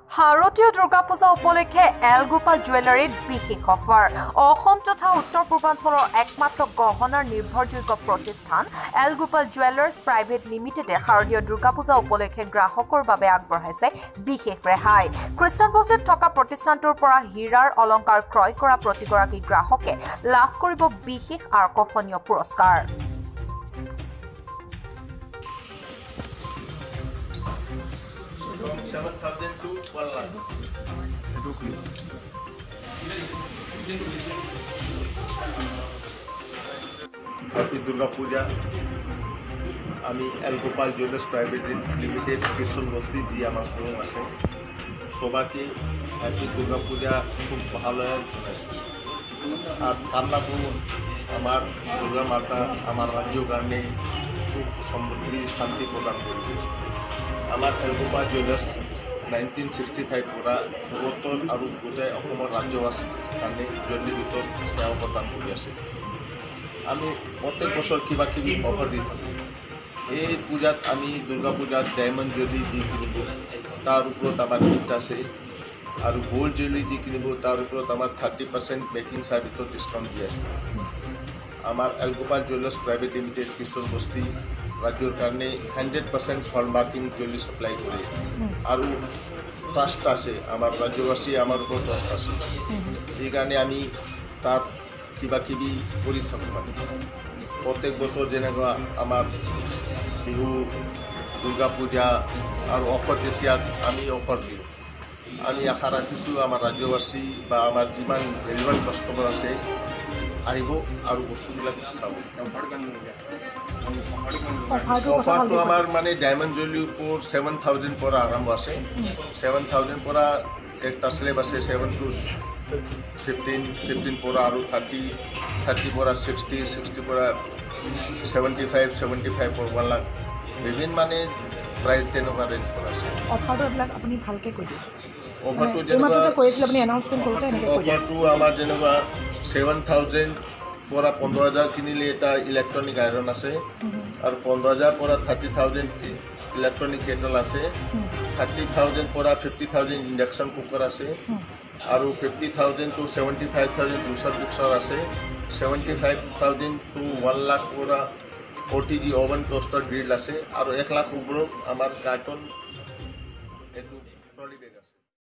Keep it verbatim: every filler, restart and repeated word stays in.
শাৰদীয় দুৰ্গা পূজা উপলক্ষে এলগোপাল জুৱেলাৰীত বিশেষ অফাৰ। অসম তথা উত্তৰ পূৰ্বাঞ্চলৰ একমাত্ৰ গহনাৰ নিৰ্ভৰযোগ্য প্ৰতিষ্ঠান এলগোপাল জুৱেলাৰ্ছ প্ৰাইভেট লিমিটেডে শাৰদীয় দুৰ্গা পূজা উপলক্ষে গ্ৰাহকৰ বাবে আগবঢ়াইছে বিশেষ ৰেহাই। খ্ৰীষ্টান বস্তিত থকা প্ৰতিষ্ঠানটোৰ পৰা হীৰাৰ অলংকাৰ ক্ৰয় কৰা প্ৰতিগৰাকী গ্ৰাহকে লাভ কৰিব বিশেষ আকৰ্ষণীয় পুৰস্কাৰ। seven thousand to one lakh. Happy Durga Puja. আমি এলগোপাল জুয়েলার্স প্রাইভেট লিমিটেড খ্রিস্টান বস্তি দিয়ে আমার শোরুম আছে। সবাইকে হ্যাপি দুর্গা পূজা খুব ভালো আর কামনা করুন আমার দুর্গা মাতা আমার রাজ্য কারণে খুব সমৃদ্ধি শান্তি প্রদান করবে। আমার Elgopal jewellers nineteen sixty five পৰা পূৰ্বতন আৰু গোটেই অসমৰ ৰাজ্যবাসীৰ কাৰণে জুৱেলাৰী ভিতৰত সেৱা প্ৰদান কৰি আছে। আমি প্ৰত্যেক বছৰ কিবা কিবি অফাৰ দি থাকোঁ। এই পূজাত আমি দুৰ্গা পূজাত ডায়মণ্ড জুৱেলাৰী দি কিনিব, তাৰ ওপৰত আমাৰ গিফ্ট আছে আৰু গোল্ড জুৱেলাৰী দি কিনিব, তাৰ ওপৰত আমাৰ থাৰ্টি পাৰ্চেণ্ট মেকিং চাৰ্ভিচত ডিছকাউণ্ট দি আছে। আমাৰ এলগোপাল জুয়েলাৰ্ছ প্ৰাইভেট লিমিটেড খ্ৰীষ্টান বস্তি ৰাজ্যৰ কাৰণে hundred percent hallmarking jewellery supply কৰে আৰু ট্ৰাষ্ট আছে, আমাৰ ৰাজ্যবাসী আমাৰ ওপৰত ট্ৰাষ্ট আছে। সেইকাৰণে আমি তাত কিবা কিবি কৰি থাকোঁ। মানে প্ৰত্যেক বছৰ যেনেকুৱা আমাৰ বিহু দুৰ্গা পূজা আৰু অফাৰ তেতিয়াত আমি অফাৰ দিওঁ। আমি আশা ৰাখিছোঁ আমাৰ ৰাজ্যবাসী বা আমাৰ যিমান ৰেলিভেণ্ট কাষ্টমাৰ আছে আহিব আৰু বস্তুবিলাক চাব। অফাৰটো আমাৰ মানে ডায়মণ্ড জুৱেলাৰীৰ ওপৰত ছেভেন থাউজেণ্ড পৰা আৰম্ভ আছে। ছেভেন থাউজেণ্ড পৰা একটা স্লেব আছে ছেভেন টু ফিফটিন ফিফটিন পৰা আৰু থাৰ্টি থাৰ্টি পৰা ছিক্সটি ছিক্সটি পৰা ছেভেণ্টি ফাইভ ছেভেণ্টি ফাইভ পৰা ওৱান লাখ বিভিন্ন মানে প্ৰাইচ তেনেকুৱা ৰেঞ্জ কৰা আছে। অফাৰটো এইবিলাক আপুনি ভালকৈ কৈ দিয়ে। অফাৰটো যেনেকুৱা কৈছিলে আপুনি এনাউন্সমেণ্ট কৰোঁতে অফাৰটো আমাৰ যেনেকুৱা ছেভেন থাউজেণ্ড পৰা পোন্ধৰ হাজাৰ কিনিলে এটা ইলেক্ট্ৰনিক আইৰণ আছে আৰু পোন্ধৰ হাজাৰ পৰা থাৰ্টি থাউজেণ্ড ইলেক্ট্ৰনিক কেটল আছে, থাৰ্টি থাউজেণ্ড পৰা ফিফটি থাউজেণ্ড ইণ্ডাকশ্যন কুকাৰ আছে আৰু fifty thousand to seventy five thousand juicer mixer আছে, seventy five thousand to one lakh পৰা forty G oven toaster grill আছে আৰু এক লাখ ওপৰত আমাৰ কাৰ্টন